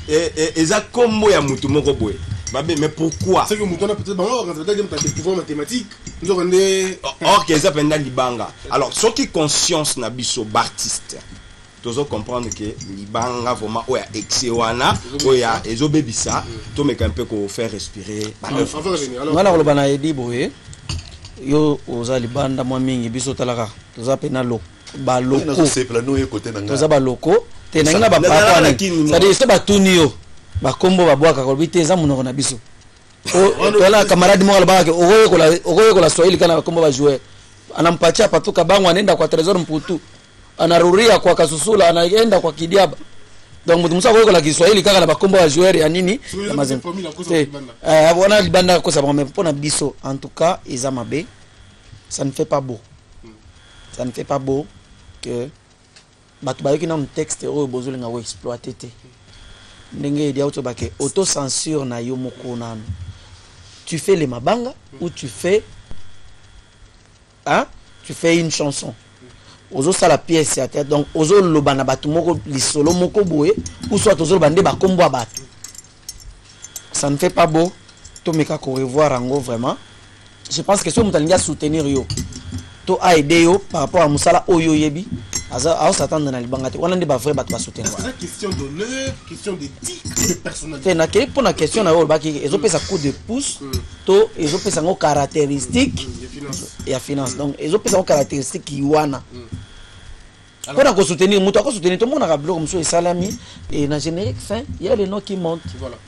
eza combo ya mutu moko boye. Mais pourquoi? C'est que Mouton a peut-être des pouvoirs mathématiques. Or que ça pendant libanga. Alors ceux qui conscience na biso bartiste. Tozo comprendre que libanga vraiment oya exewana oya ezobebisa to meka un peu ko faire respirer. Voilà le bana edi boye. Yo oza libanda mwa mingi biso talaka. Toza pena lo ba loko. Toza ba loko. Tenanga ba papa na. C'est-à-dire c'est ba tunio. Ba kombo ba boaka ko biteza munoko na biso. Wala camarade mo alaba ke ogoye ko la Swahili kana kombo ba jouer. Anampatia patuka bangu anaenda kwa Trésor Mputu. Anaruria kwa Kasusula anaenda kwa Kidiaba. Donc mutu musa ko la Kiswahili kaka na ba kombo ba jouer ya nini? Ya mazem. Wana libanda ko ça mais pona biso en tout cas Izamabe ça ne fait pas beau. Ça ne fait pas beau que batu ba yiki na un texte o bozolinga wo exploiter te. Ndenge dia auto bake auto censure na yo moko nanu. Tu fais les mabanga ou tu fais tu fais une chanson. Ozo ça la pièce à tête donc ozo lobana batu moko lisolo moko boye ou soit ozo bande ba kombo a batu. Ça ne fait pas beau. To meka ko revoir ango vraiment. Je pense que si on t'a soutenir yo to aider yo par rapport à musala oyo yebi aza s'attendre na libanga te wana ndi ba vrai ba to soutenir. C'est question d'honneur, question d'éthique, de personnalité. C'est na ke pour la question na yo ba ki ezo pesa coup de pouce to ezo pesa ngo caractéristique ya finance. Donc ezo pesa ngo caractéristique ki wana. Pour la soutenir muto ko soutenir to mona ka blog muso salami et na générique fin il y a les noms qui montent. Voilà.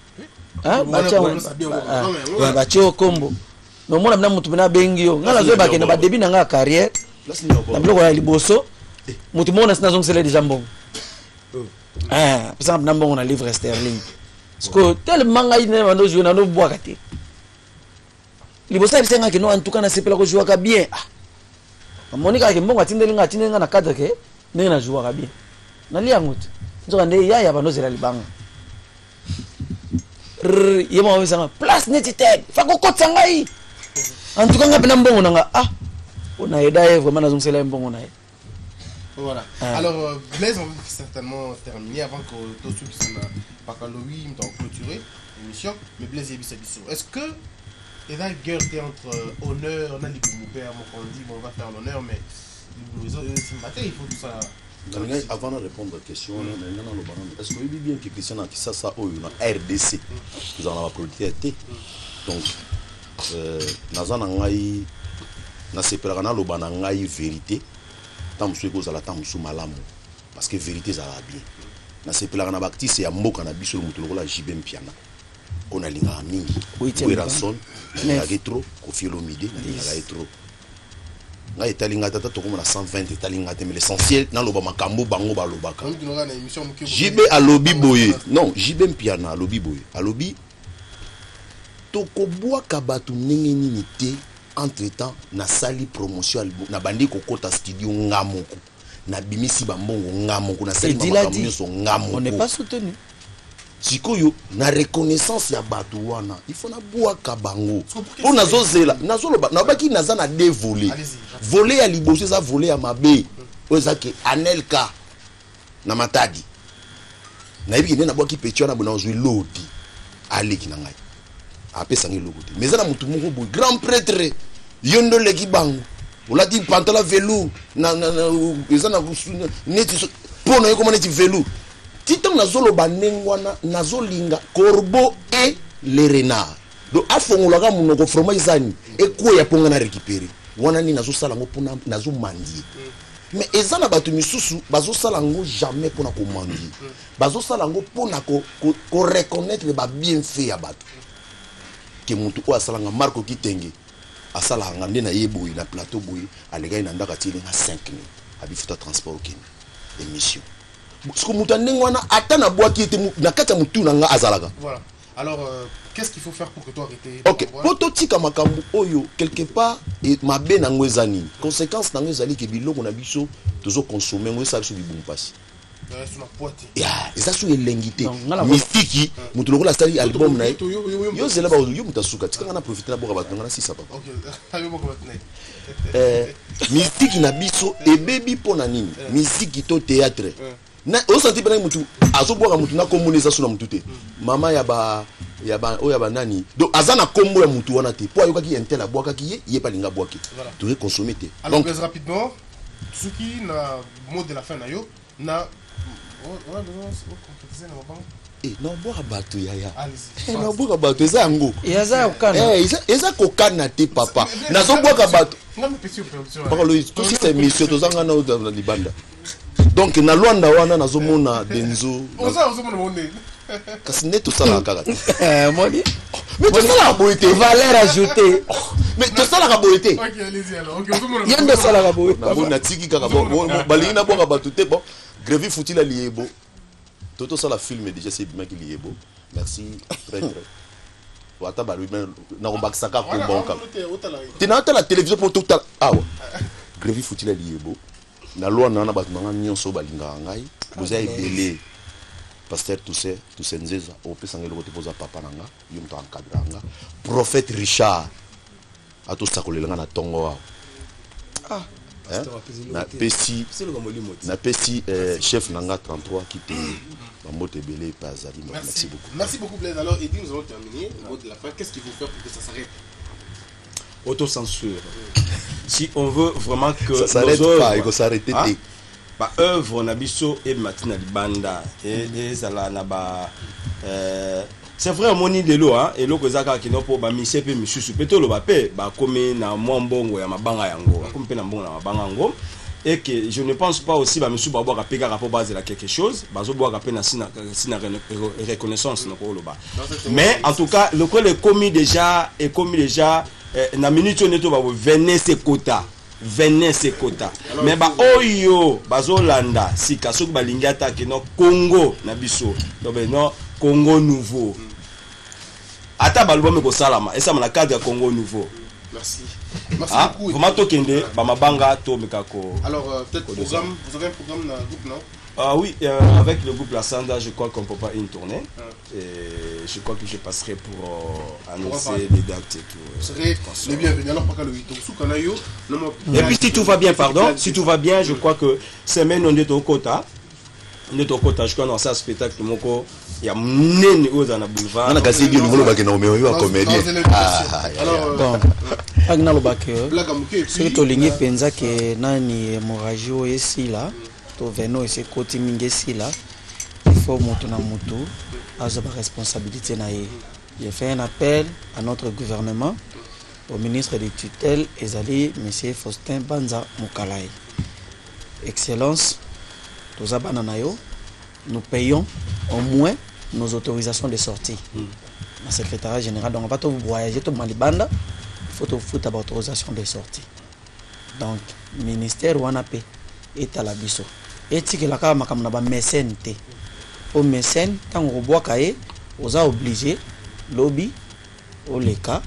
Bacho kombo. No mona mna mutu bina bengi yo. Ngala zo ba ke na ba début na nga carrière. Na blog ya liboso. Mutu mona sina zongela déjà mbongo. Par exemple na mbongo na livre sterling. Parce que tellement ngai ne mando jouer na no boaka te. Liboso bisenga ke no en tout cas na sepela ko jouer ka bien. Monika ke mbongo atindelinga na cadre ke ndenge na jouer ka bien. Na lia ngote. Nzoka nde ya bano zela libanga. Yema wesanga place netiteg. Fako kotsa ngai. En tout cas ngapena mbongo nanga on a aidé vraiment dans un mbongo na. Voilà. Alors, Blaise, on va certainement terminer avant que tout ceux qui sont à Bakaloui ont clôturé l'émission. Mais Blaise et Bissabisso, est-ce que il y a une guerre entre honneur, on a dit que mon père, on dit on va faire l'honneur, mais il faut tout ça. Avant de répondre à la question, est-ce que vous voyez bien que Christian a ça au RDC, nous en avons producté. Donc, na sepelaka lobana ngai vérité tant monsieur ko zala tant monsieur malamu parce que vérité za la bien na sepelaka na bactiste ya mboka na biso mutu lokola JB Mpiana on a linga mingi Weranson na retro Koffi Olomide na retro ngai talinga tata to comme na 120 talinga te mais l'essentiel na loba makambo bango ba lobaka JB alobi boye non JB Mpiana alobi boye alobi to ko boa kabatu ndenge nini te. Entre-temps, na sali promotion na bandi kokota studio ngamoko na bimisi bambongo ngamoko na sali makambo so ngamoko. On n'est pas soutenu. Sikoyo na reconnaissance ya batu wana il faut na boaka bango. Po nazozela nazoloba na baki naza na dévolé. Voler ya liboso za voler ya mabe. Ozake Anelka na Matadi. Na yebi na boaki pecho na bona ozwi lodi. Aleki na ngai. Apesa ngi logo te. Mais za na mutu moko boy grand prêtre yondo leki bango. Ola di pantalon velours na eza na neti pona yoko neti velours. Titan nazolo banengwana nazolinga corbeau et les renards. Donc afongolaka munoko fromage zani eko ya ponga na récupérer. Wana ni nazo sala ngo pona nazo mandi. Mais eza na batu misusu bazo sala ngo jamais pona ko mandi. Bazo sala ngo pona ko reconnaître ba bienfait ya batu. Que mutu ko asalanga Marco Kitenge asala ngande na yeboyi na plateau boyi alega ina ndaka tili na 5000 abifuta transport kin émission parce que mutu ndengwana ata na boaki ete na kata mutu na nga azalaka. Voilà. Alors qu'est-ce qu'il faut faire pour que toi arrêter? OK, pototika makambo oyo quelque part et mabe na ngwezani conséquence na ngwezali ke biloko na biso tozo consommer ngwesa biso bibum pasi. Ya, eza su elengite mystiki mutu lokola stari album na yo zela ba yo mutasuka tikanga na profiter na boka batanga na sisa papa. Mystiki na biso ebebi pona nini? Mystiki to théâtre na osenti pena mutu azobwaka mutu na kombo neza suna mutu te mama ya ba nani donc azana kombo ya mutu wana te po ayokaki intel abwaka ki ye palinga bwaki to consommer te. Alors donc rapidement Tsuki na mot de la fin na yo na non boka bato yaya non boka bato eza yango eza kokana te papa nazoboka bato bakalo tosi sa émission tozanga na libanda donc na Luanda wana nazomona Denzo kasi nde tosalaka kaka moni mais tosalaka boye te valeur ajoutée mais tosalaka boye te ok allez-y alors ok ye nde osalaka boye natiki kaka balingi naboka bato te bon Grevi Futila Liebo Toto ça la film déjà c'est bien qu'il y est beau. Merci très très. Wata balu ben na rombakisaka ko bonka. Tina la télévision pour tout ah ouais. Grevi Futila Liebo. Na loi na ba manga nyonso balinga ngai. Vous avez belé. Pasteur Toussaint Nzeza au pesangelo ko poza papa nanga, yum to encadranga. Prophète Richard. Ato sakolelenga na tongo wa. Ah. Na pesi chef nanga 33 qui te Mambote Belé Pazali. Merci beaucoup. Merci beaucoup Blaise. Alors Eddy, nous allons terminer le mot de la fin. Qu'est-ce qu'il faut faire pour que ça s'arrête? Autocensure. Si on veut vraiment que ça s'arrête pas, il faut s'arrêter. Ba œuvre na biso et matina libanda et ça na ba c'est vrai moni de l'eau hein et loko zaka kino po ba mise pe misusu peto lo ba pe ba komi na mwa mbongo ya mabanga yango ba komi pe na mbongo na mabanga yango et que je ne pense pas aussi ba misusu ba boka pe ka rapport base la quelque chose ba zo boka pe na sina reconnaissance na ko lo ba mais en tout cas le ko le commis déjà na minute on eto ba venez ces quotas mais ba oyo bazolanda sika soki balingi atake no Congo na biso donc no Congo nouveau ata balbome ko salama esa na cadre ya Congo nouveau. Merci beaucoup. Vraiment tokende ba mabanga to mikako. Alors peut-être programme, vous avez un programme dans le groupe non? Ah oui, avec le groupe La Sanda, je crois qu'on peut pas une tournée. Et je crois que je passerai pour annoncer les dates et tout. Vous serez les bienvenus. Alors, pas le 8 et puis si tout va bien, si tout va bien, je crois que semaine on est au quota. On est au quota, je crois dans ça spectacle moko. Il y a mnene aux dans boulevard. On a cassé du nouveau bac na omeo ya comédien. Alors agna lo bac. C'est to lingi penza ke nani hémorragie ici là. To veno ese koti mingesi là. Il faut moto na moto azo ba responsabilité na ye. J'ai fait un appel à notre gouvernement, au ministre des tutelles ezali monsieur Faustin Banza Mukalai. Excellence, toza banana yo, nous payons au moins nos autorisations de sortie. Le secrétariat général, donc on va voyager tout Malibanda, il faut tout foutre à autorisation de sortie. Donc, le ministère WANAPE est à la biso. Et si que la carte n'a pas mécène, au mécène, quand on voit qu'il on a obligé, lobby, au leka,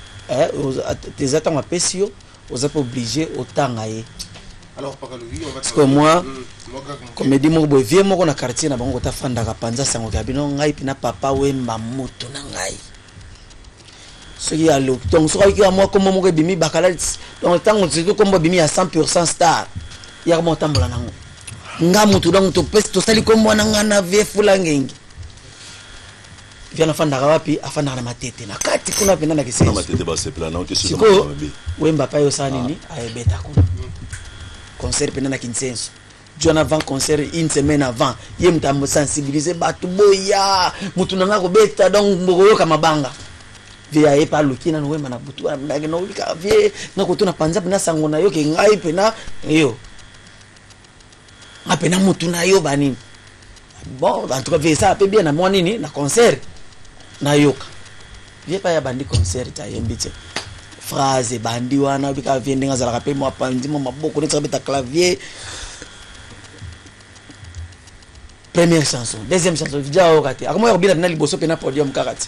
des attentes à Pessio, on a obligé autant à alors parce que moi comme dit mo vieux moko na quartier na bango ta fanda ka panza sango ka bino ngai pina papa wemba moto na ngai ce qui a le donc so ki moi comme mo bimi bakala donc tango tiko comme bimi à 100% star ya mo tambola nango nga moto donc to pesi to sali comme na ngana vie fulangengi via na fanda ka wapi afanda na matete na kati kuna pina na kisesi na matete ba se plana on ke sur wemba pa yo sani ni ayebeta kuna concert pendant Kinsenso. Jour avant concert une semaine avant, yem ta me sensibiliser batu boya, mutu nanga ko beta donc mboyo kama banga. Via e pa lukina no wema na butu na no lika vie na ko tuna panza na sango na yo ke ngai pena yo. Apena mutu na yo bani. Bon, en tout cas vie ça peut bien na moi nini na concert na yoka. Vie pa ya bandi concert ta yembite. Phrase bandi wana bika viende ngazala kape mo panzi mo maboko ne tsabeta clavier. Première chanson, deuxième chanson déjà au raté. Akamo yo bina na liboso pena podium karate.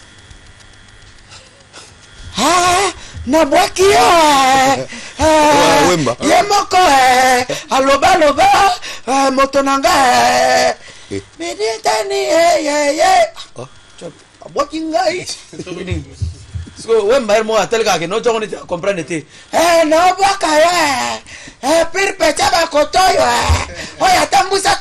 Ah, na bwaki wemba. Ye moko aloba loba moto nanga meditani ye. Oh, bwaki ngai. que ouais mbaire mo atel ka ke no tongo ne comprendre te no boka pir pecha ba kotoyo oya tambusa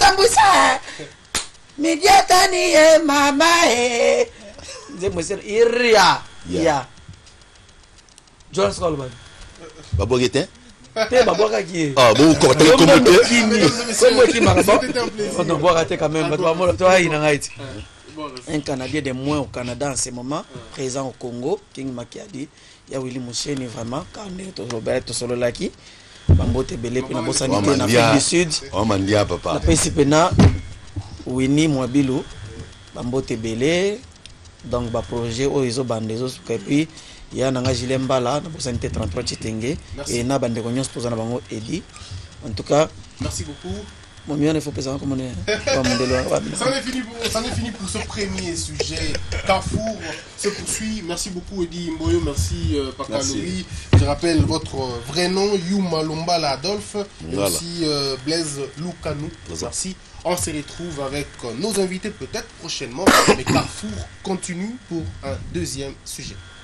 midiata ni mama nze monsieur iria ya John Solomon babogete te baboka ki bon ko te comme qui m'a on doit rater quand même toi il n'a été un Canadien de moins au Canada en ce moment, présent au Congo, King Makiadi, ya Willy Moucheni vraiment, quand Roberto Sololaki, Bambote Belé, puis na sanité en Afrique du Sud. Oh mandia papa. La principe na Winnie Mwabilou, Bambote Belé, donc ba projet au iso bandezo et puis il y a nanga Gilembala, na sanité 33 Chitenge et na bande konyos poza na bango Edi. En tout cas, merci beaucoup. Mon mieux, il faut peser comme on est. Ça en est fini pour ce premier sujet. Carrefour se poursuit. Merci beaucoup, Eddie Mboyo. Merci, Papa Louis. Je rappelle votre vrai nom, Yuma Lombala Adolphe. Et aussi Blaise Loukanou. Merci. On se retrouve avec nos invités peut-être prochainement. Mais Carrefour continue pour un deuxième sujet.